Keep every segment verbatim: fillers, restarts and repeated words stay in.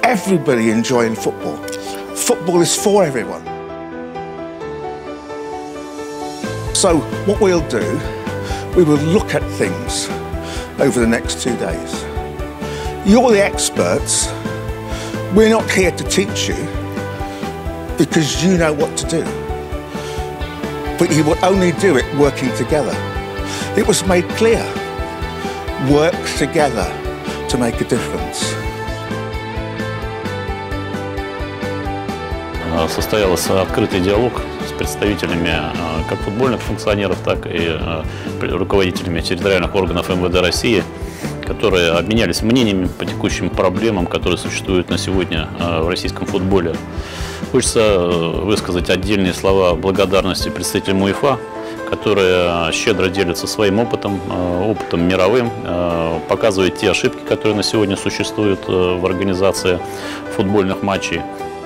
everybody enjoying football. Football is for everyone. So what we'll do, we will look at things over the next two days. You're the experts. We're not here to teach you because you know what to do. But you will only do it working together. It was made clear. Work together to make a difference. Состоялся открытый диалог с представителями как футбольных функционеров, так и руководителями территориальных органов эм вэ дэ России, которые обменялись мнениями по текущим проблемам, которые существуют на сегодня в российском футболе. Хочется высказать отдельные слова благодарности представителям УЕФА, которые щедро делятся своим опытом, опытом мировым, показывают те ошибки, которые на сегодня существуют в организации футбольных матчей.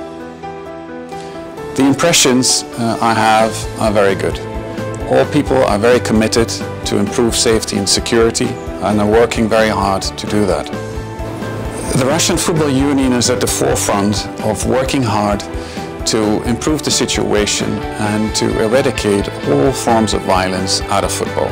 The impressions uh, I have are very good. All people are very committed to improve safety and security and are working very hard to do that. The Russian Football Union is at the forefront of working hard to improve the situation and to eradicate all forms of violence out of football.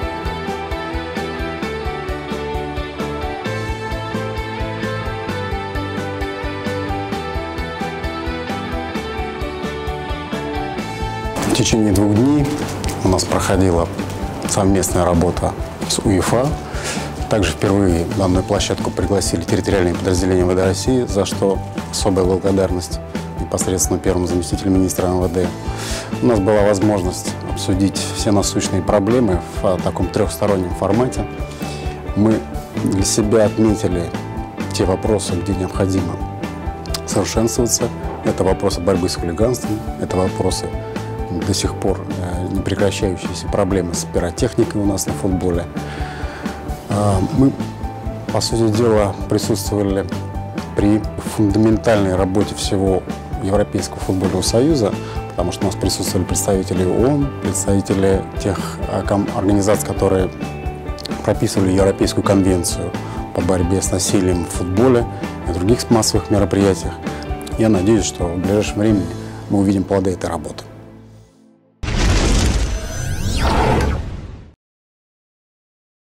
В течение двух дней у нас проходила совместная работа с УЕФА. Также впервые на данную площадку пригласили территориальные подразделения эм вэ дэ России, за что особая благодарность непосредственно первому заместителю министра эм вэ дэ. У нас была возможность обсудить все насущные проблемы в таком трехстороннем формате. Мы для себя отметили те вопросы, где необходимо совершенствоваться. Это вопросы борьбы с хулиганством, это вопросы до сих пор не прекращающиеся проблемы с пиротехникой у нас на футболе. Мы, по сути дела, присутствовали при фундаментальной работе всего Европейского футбольного союза, потому что у нас присутствовали представители ООН, представители тех организаций, которые прописывали Европейскую конвенцию по борьбе с насилием в футболе и других массовых мероприятиях. Я надеюсь, что в ближайшем времени мы увидим плоды этой работы.